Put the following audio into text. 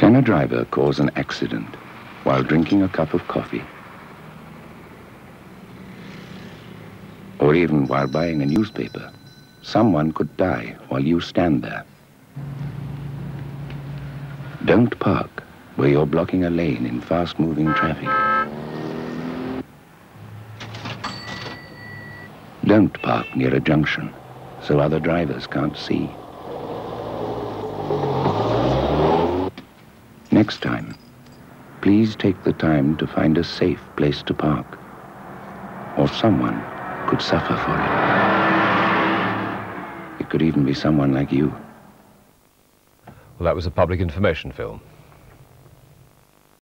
Can a driver cause an accident while drinking a cup of coffee? Or even while buying a newspaper? Someone could die while you stand there. Don't park where you're blocking a lane in fast-moving traffic. Don't park near a junction so other drivers can't see. Next time, please take the time to find a safe place to park, or someone could suffer for it. It could even be someone like you. Well, that was a public information film.